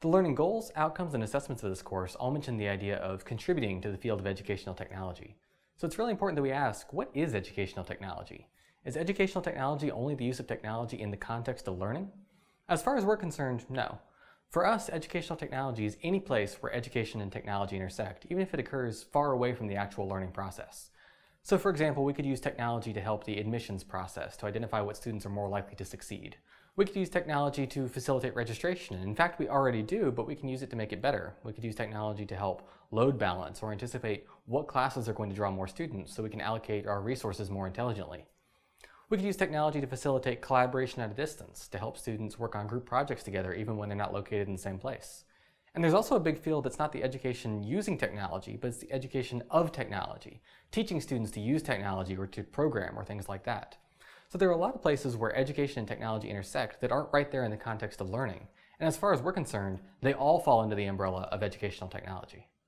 The learning goals, outcomes, and assessments of this course all mention the idea of contributing to the field of educational technology. So it's really important that we ask, what is educational technology? Is educational technology only the use of technology in the context of learning? As far as we're concerned, no. For us, educational technology is any place where education and technology intersect, even if it occurs far away from the actual learning process. So for example, we could use technology to help the admissions process to identify what students are more likely to succeed. We could use technology to facilitate registration. In fact, we already do, but we can use it to make it better. We could use technology to help load balance or anticipate what classes are going to draw more students so we can allocate our resources more intelligently. We could use technology to facilitate collaboration at a distance, to help students work on group projects together even when they're not located in the same place. And there's also a big field that's not the education using technology, but it's the education of technology, teaching students to use technology or to program or things like that. So there are a lot of places where education and technology intersect that aren't right there in the context of learning. And as far as we're concerned, they all fall under the umbrella of educational technology.